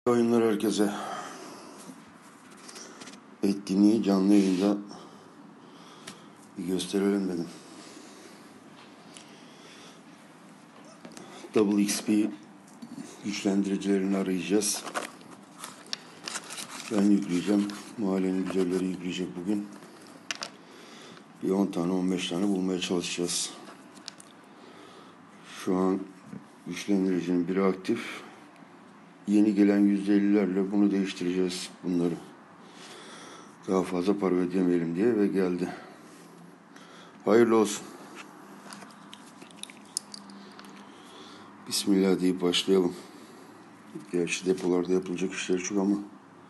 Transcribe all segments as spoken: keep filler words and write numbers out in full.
Oyunlar herkese. Etkinliği canlı yayında bir gösterelim dedim. Double X P güçlendiricilerini arayacağız. Ben yükleyeceğim. Mahallenin güzelleri yükleyecek bugün. Bir on tane on beş tane bulmaya çalışacağız. Şu an güçlendiricinin biri aktif. Yeni gelen yüzde ellilerle bunu değiştireceğiz bunları. Daha fazla para ödeyemeyelim diye ve geldi. Hayırlı olsun. Bismillah deyip başlayalım. Gerçi depolarda yapılacak işler çok ama.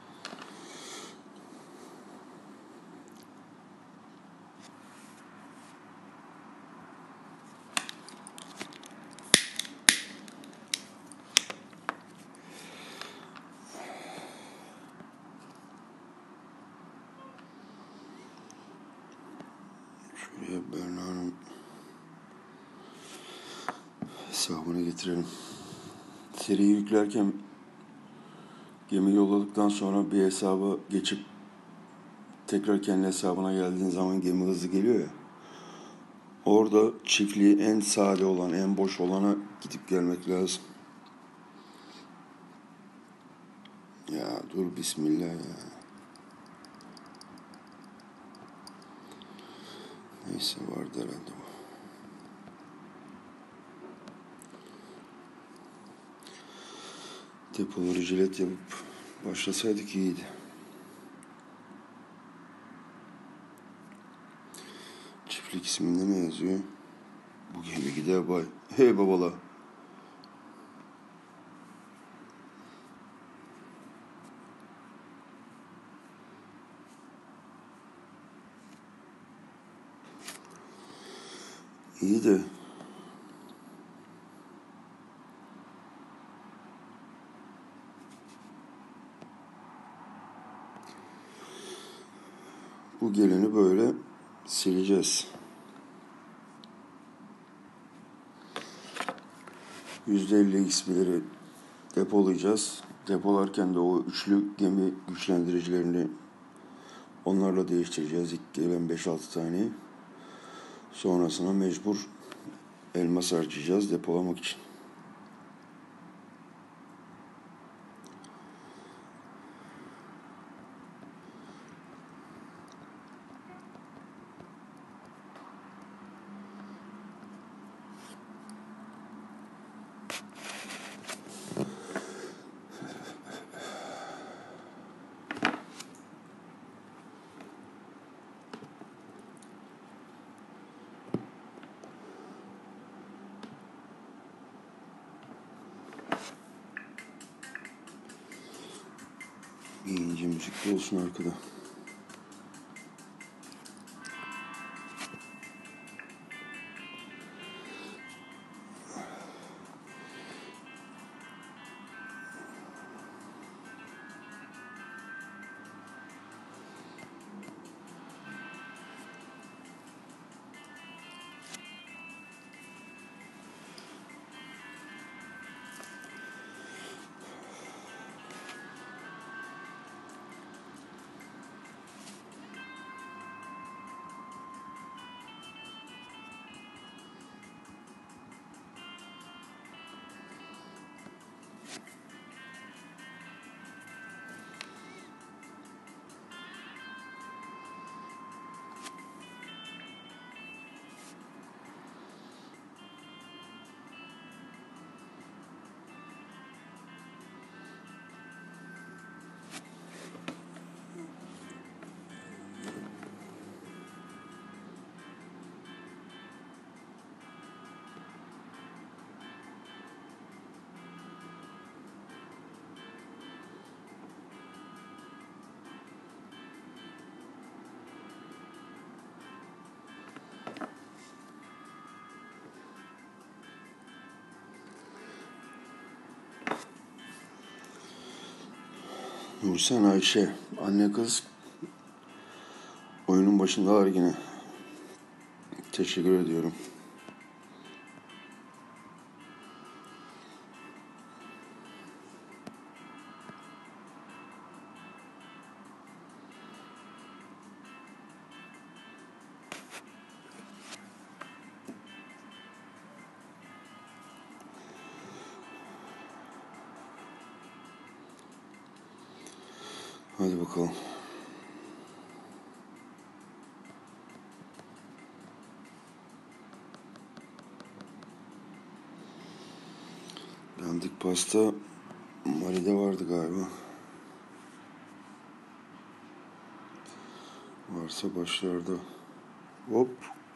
Şuraya Berna'nın hesabını getirelim. Seriyi yüklerken gemi yolladıktan sonra bir hesaba geçip tekrar kendi hesabına geldiğin zaman gemi hızlı geliyor ya. Orada çiftliği en sade olan, en boş olana gidip gelmek lazım. Ya dur bismillah ya. Neyse vardı herhalde bu. Depoları jilet yapıp başlasaydık iyiydi. Çiftlik isminde ne yazıyor? Bu gemi gider bay. Hey babala. İyi de bu geleni böyle sileceğiz. yüzde elli X P'leri depolayacağız. Depolarken de o üçlü gemi güçlendiricilerini onlarla değiştireceğiz. İlk gelen beş altı taneyi. Sonrasına mecbur elmas harcayacağız depolamak için. İyice müzik de olsun arkada. Nursen Ayşe, anne kız oyunun başındalar yine. Teşekkür ediyorum. Hadi bakalım. Dandik pasta Mari'de vardı galiba. Varsa başlarda. Hop.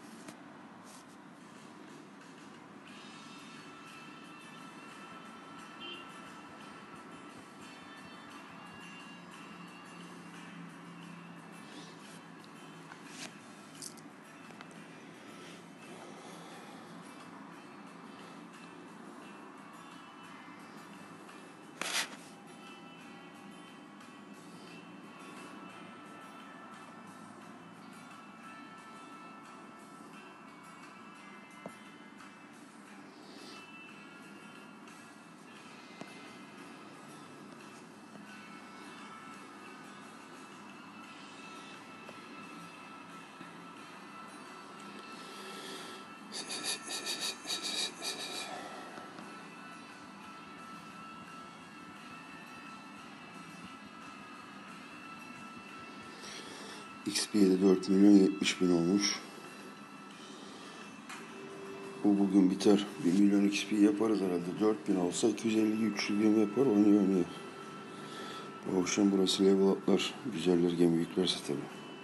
X P'de dört milyon yetmiş bin olmuş. Bu bugün biter. bir milyon X P yaparız herhalde. dört bin olsa iki yüz elli üç yüz bin yapar, oynuyor oynuyor. Bu akşam burası level atlar. Güzeller, gemi yüklerse tabii.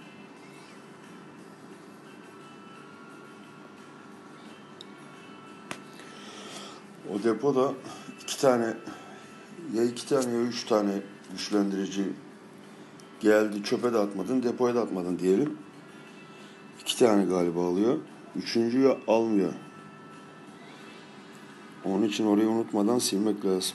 O depoda iki tane ya iki tane ya üç tane güçlendirici geldi, çöpe de atmadın, depoya da atmadın diyelim. İki tane galiba alıyor. Üçüncüyü almıyor. Onun için orayı unutmadan silmek lazım.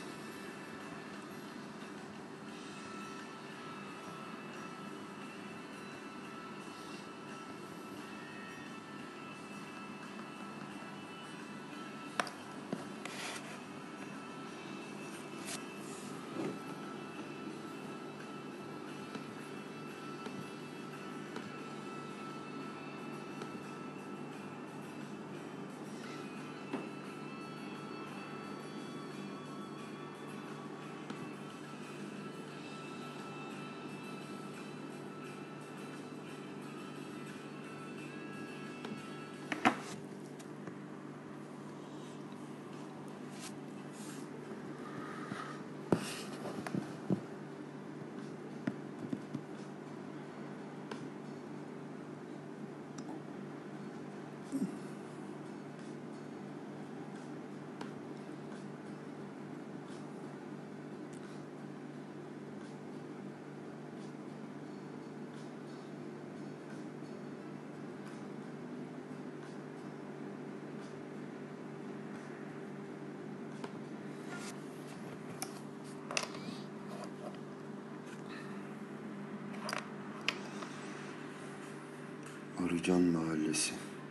Arıcan Mahallesi.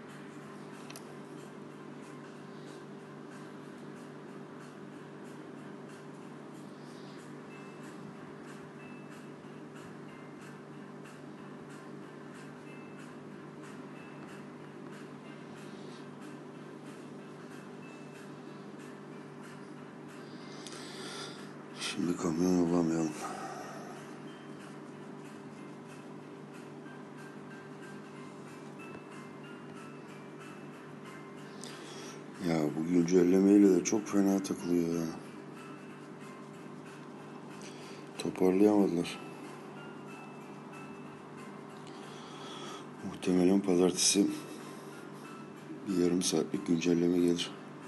Şimdi kamyon yollamayalım. Ya bu güncellemeyle de çok fena takılıyor ya. Toparlayamadılar. Muhtemelen pazartesi bir yarım saatlik güncelleme gelir.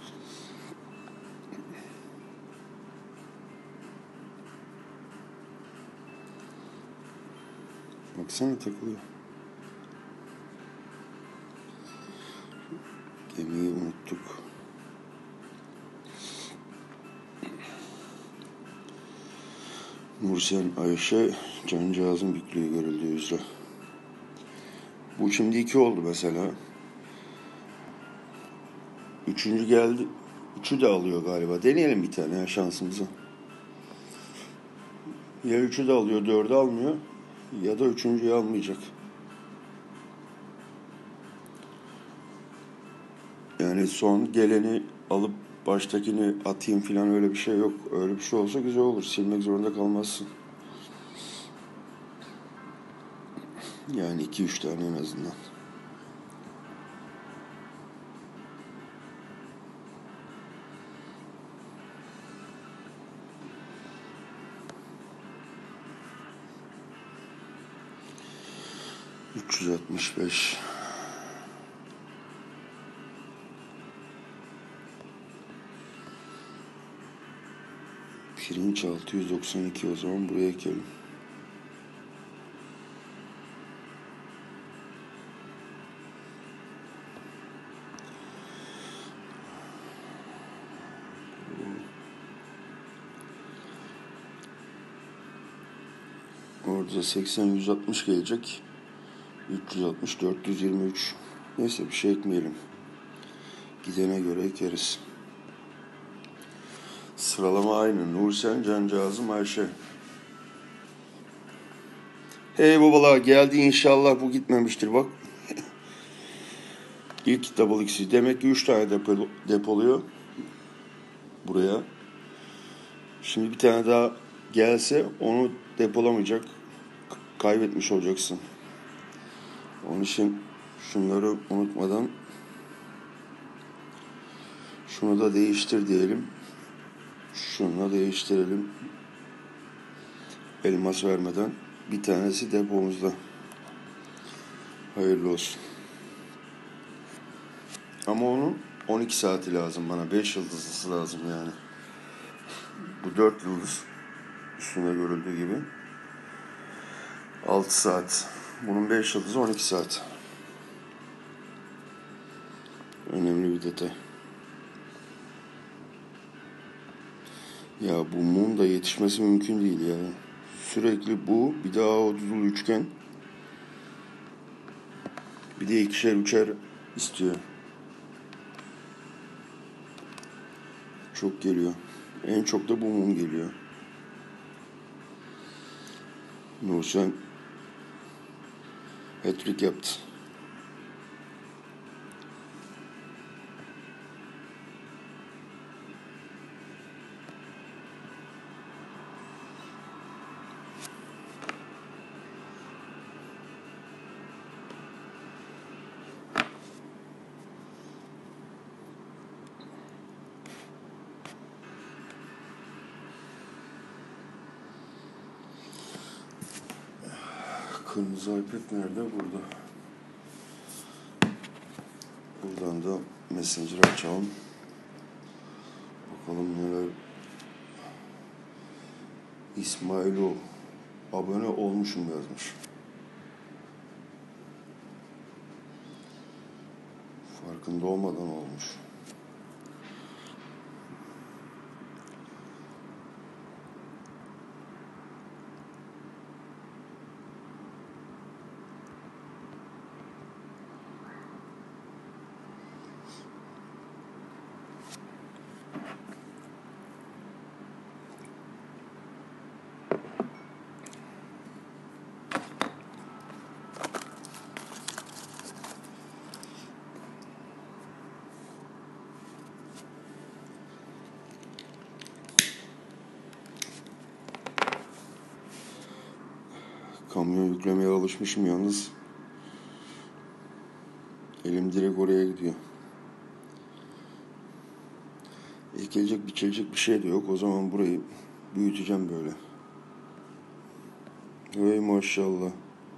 Baksana takılıyor. Gemiyi unuttuk. Nursen Ayşe cancağızın büklüğü görüldüğü üzere. Bu şimdi iki oldu mesela. Üçüncü geldi. Üçü de alıyor galiba. Deneyelim bir tane ya şansımıza. Ya üçü de alıyor, dördü almıyor. Ya da üçüncüyü almayacak. Yani son geleni alıp baştakini atayım falan öyle bir şey yok. Öyle bir şey olsa güzel olur. Silmek zorunda kalmazsın. Yani iki üç tane en azından. üç yüz altmış beş. Pirinç altı yüz doksan iki, o zaman buraya ekelim. Orada seksen yüz altmış gelecek. üç yüz altmış dört yüz yirmi üç. Neyse bir şey ekmeyelim. Gidene göre ekeriz. Sıralama aynı. Nursen, Cancağızım, Ayşe. Hey babalar, geldi inşallah, bu gitmemiştir bak. İlk double X'i. Demek ki üç tane depo, depoluyor. Buraya. Şimdi bir tane daha gelse onu depolamayacak. Kaybetmiş olacaksın. Onun için şunları unutmadan şunu da değiştir diyelim. Şununla değiştirelim. Elmas vermeden. Bir tanesi depomuzda. Hayırlı olsun. Ama onun on iki saati lazım bana. beş yıldızlısı lazım yani. Bu dört yıldız. Üstünde görüldüğü gibi. altı saat. Bunun beş yıldızı on iki saat. Önemli bir detay. Ya bu mum da yetişmesi mümkün değil ya. Sürekli bu, bir daha o düzül üçgen. Bir de ikişer üçer istiyor. Çok geliyor. En çok da bu mum geliyor. Nursen hat-trick yaptı. Kırmızı iPad nerede? Burada. Buradan da Messenger açalım. Bakalım neler. İsmailo abone olmuşum yazmış. Farkında olmadan olmuş. Kamyon yüklemeye alışmışım yalnız. Elim direkt oraya gidiyor. Ekilecek, biçilecek bir şey de yok. O zaman burayı büyüteceğim böyle. Hey maşallah.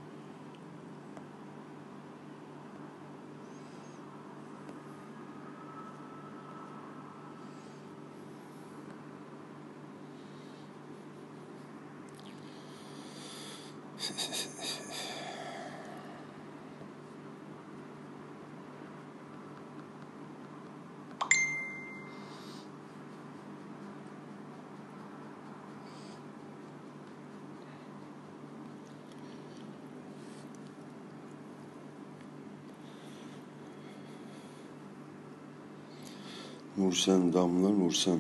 Nursen, Damla, Nursen.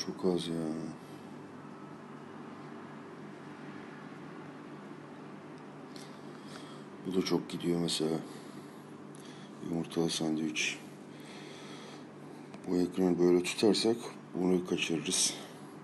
Çok az ya. Bu da çok gidiyor mesela. Yumurtalı sandviç. Bu ekranı böyle tutarsak bunu kaçırırız.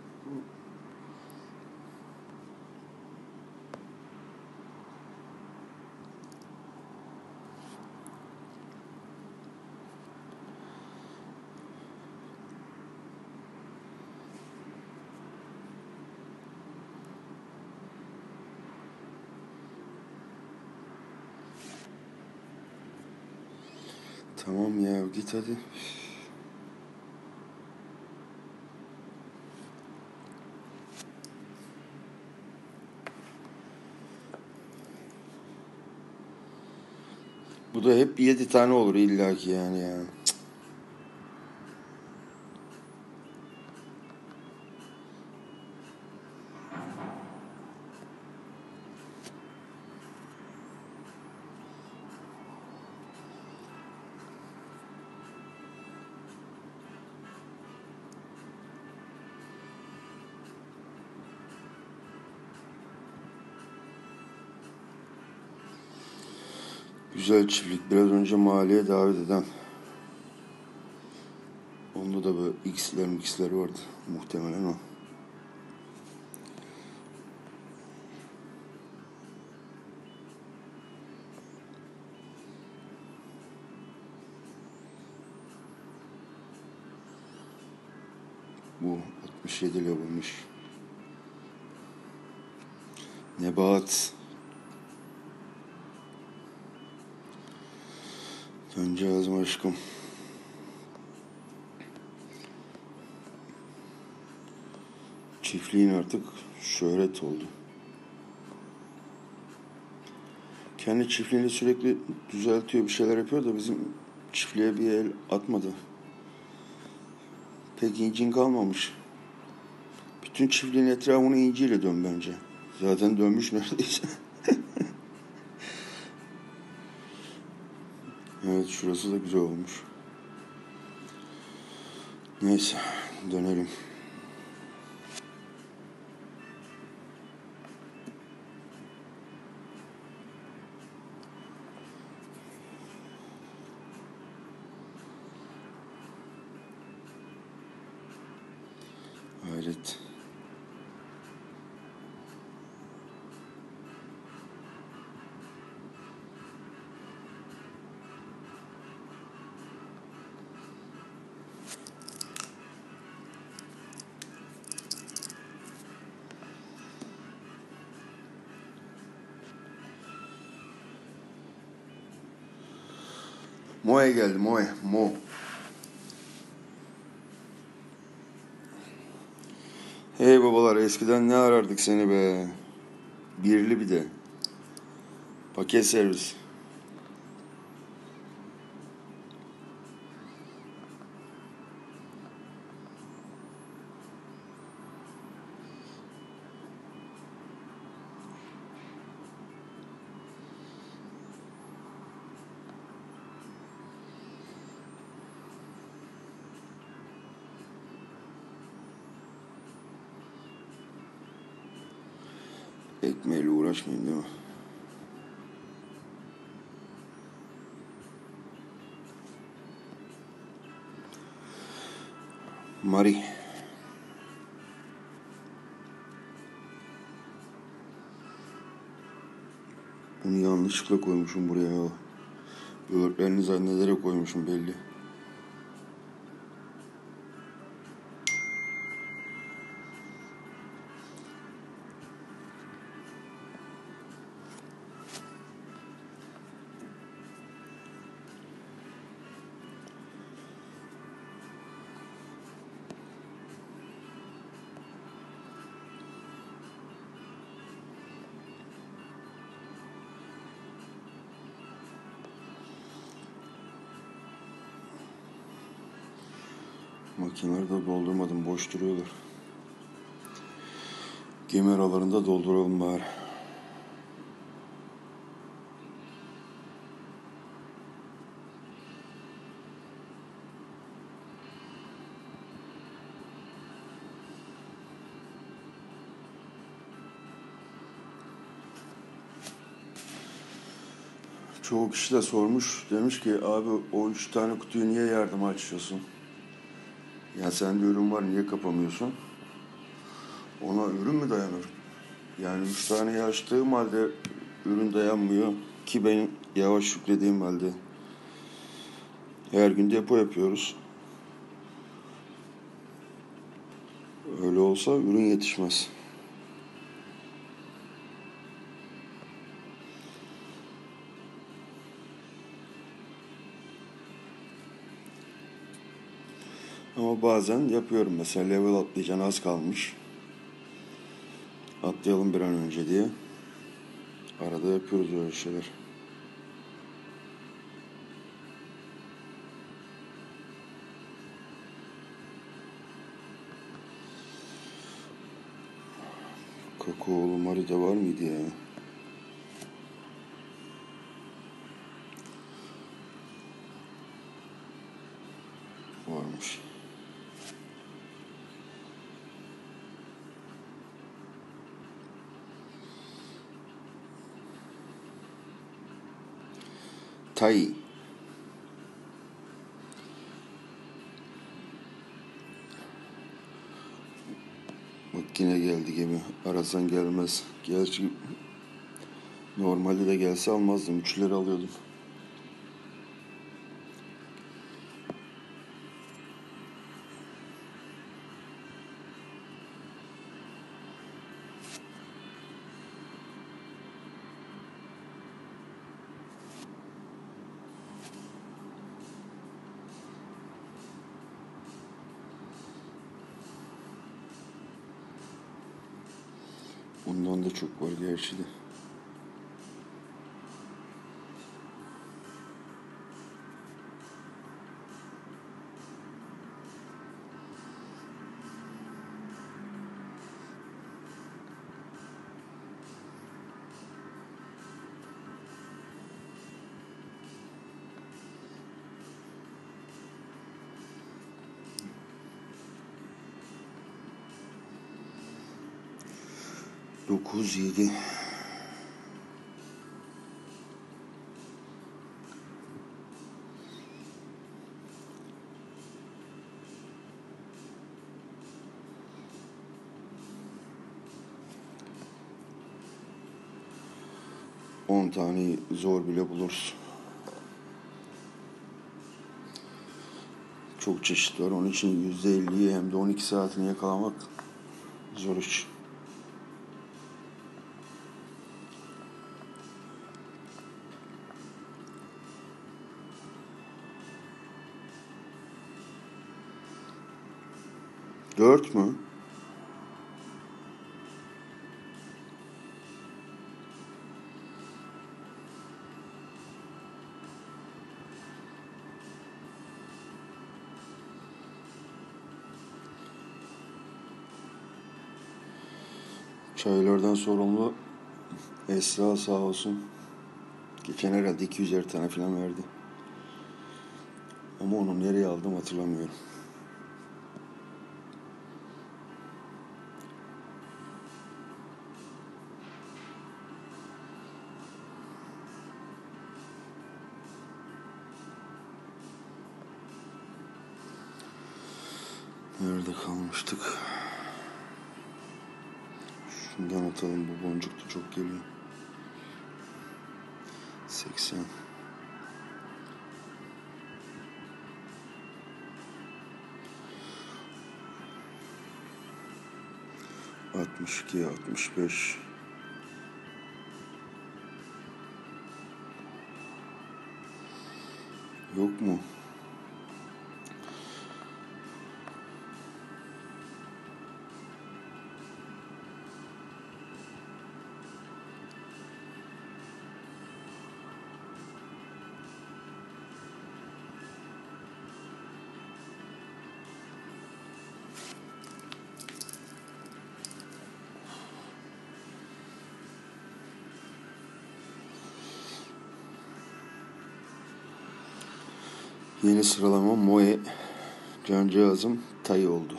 Tamam ya, git hadi. Bu da hep yedi tane olur illaki yani ya. Güzel çiftlik. Biraz önce mahalleye davet eden. Onda da böyle X'ler X'ler vardı. Muhtemelen o. Bu altmış yedi level'mış. Nebahat. Cancağızım aşkım. Çiftliğin artık şöhret oldu. Kendi çiftliğini sürekli düzeltiyor, bir şeyler yapıyor da bizim çiftliğe bir el atmadı. Pek incin kalmamış. Bütün çiftliğin etrafını inciyle dön bence. Zaten dönmüş neredeyse. Evet, şurası da güzel olmuş. Neyse, dönelim. Hayret. Moe geldi, Moe. Mo. Hey babalar, eskiden ne arardık seni be. Birli bir de. Paket servis. Ekmeğiyle uğraşmayayım değil mi? Mari. Bunu yanlışlıkla koymuşum buraya ya. Böğürtlerini zannederek koymuşum belli. Makineleri de doldurmadım, boş duruyorlar. Gemi aralarında dolduralım bari. Çoğu kişi de sormuş. Demiş ki abi o üç tane kutuyu niye yardıma açıyorsun? Ya sende ürün var niye kapamıyorsun? Ona ürün mü dayanır? Yani üç tane açtığım halde ürün dayanmıyor. Ki ben yavaş yüklediğim halde her gün depo yapıyoruz. Öyle olsa ürün yetişmez. Ama bazen yapıyorum. Mesela level atlayacaksın az kalmış. Atlayalım bir an önce diye. Arada yapıyoruz öyle şeyler. Kakaolu marida var mıydı ya? Varmış. Tai. Bak yine geldi gemi. Arasan gelmez. Gerçi normalde de gelse almazdım. Üçleri alıyordum. Ondan da çok var gerçi de. Dokuz yedi. On tane zor bile buluruz. Çok çeşit var. Onun için yüzde elliyi hem de on iki saatini yakalamak zor iş. Dört mü? Çaylardan sorumlu Esra sağ olsun. Geçen herhalde iki yüzer tane falan verdi. Ama onu nereye aldım hatırlamıyorum. Nerede kalmıştık? Şundan atalım, bu boncuk da çok geliyor. seksen. altmış iki, altmış beş. Yok mu? Yeni sıralama Moe, Cancağızım, Tai oldu.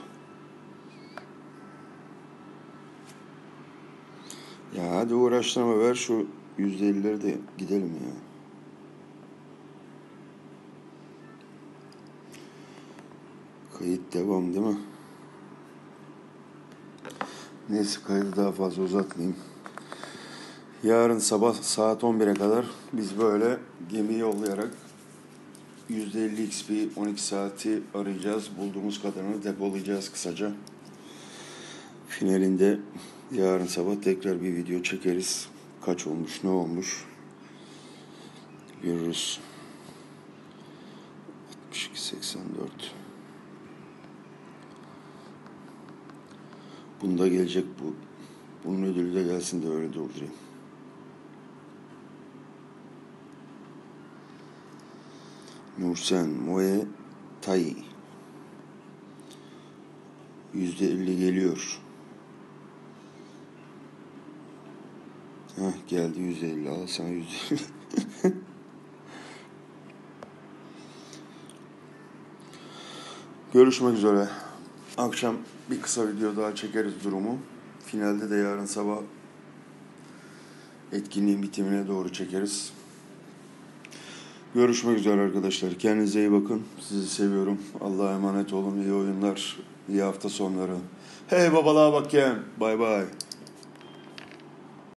Ya hadi uğraştırma, ver şu yüzde ellileri de gidelim ya. Kayıt devam değil mi? Neyse kaydı daha fazla uzatmayayım. Yarın sabah saat on bire kadar biz böyle gemi yollayarak yüzde elli X P on iki saati arayacağız. Bulduğumuz kadarını depolayacağız kısaca. Finalinde yarın sabah tekrar bir video çekeriz. Kaç olmuş, ne olmuş görürüz. altmış iki seksen dört. Bunda gelecek bu. Bunun ödülü de gelsin de öyle doldurayım. Nursen Moe Tai. Yüzde elli geliyor. Heh, geldi yüzde elli. Al sana yüzde elli. Görüşmek üzere. Akşam bir kısa video daha çekeriz durumu. Finalde de yarın sabah etkinliğin bitimine doğru çekeriz. Görüşmek üzere arkadaşlar. Kendinize iyi bakın. Sizi seviyorum. Allah'a emanet olun. İyi oyunlar. İyi hafta sonları. Hey babalığa bak ya. Bay bay.